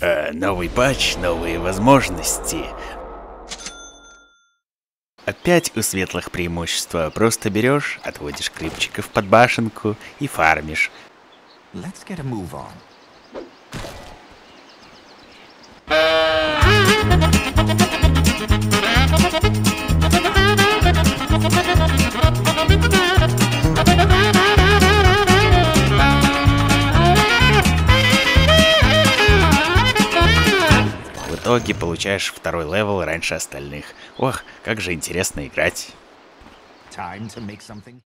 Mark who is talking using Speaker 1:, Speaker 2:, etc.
Speaker 1: Новый патч, новые возможности. Опять у светлых преимущества. Просто берешь, отводишь крипчиков под башенку и фармишь.
Speaker 2: Let's get a move on.
Speaker 1: В итоге получаешь второй левел раньше остальных. Ох, как же интересно играть.
Speaker 2: Time to make something.